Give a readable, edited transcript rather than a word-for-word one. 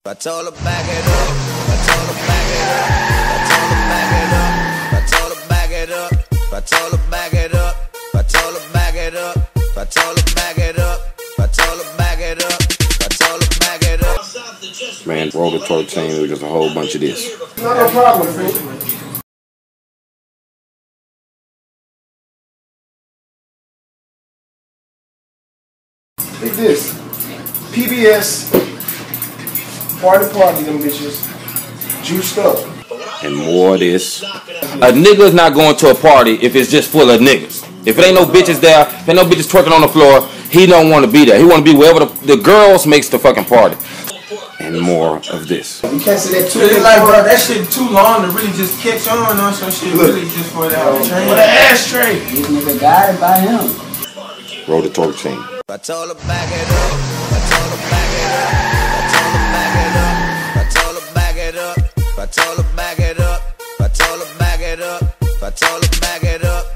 I told her back it up. I told her back it up. I told her back it up. I told her back it up. I told her back it up. I told her back it up. I told her back it up. I told her back it up. Man, roll the twerk team. It was just a whole bunch of this. Not no problem, man. Look this. PBS. Party, them bitches. Juiced up. And more of this. A nigga's not going to a party if it's just full of niggas. If it ain't no bitches there, if ain't no bitches twerking on the floor, he don't want to be there. He want to be wherever the girls makes the fucking party. And more of this. You can't say that too. It's like, bro, that shit too long to really just catch on some shit. Really just for that train. For the ashtray. This nigga got it by him. Roll the twerk team. I told her back it up. I told her back it up. I told her back it up. I told her back it up. I told her back it up. I told her back it up. I told her back it up.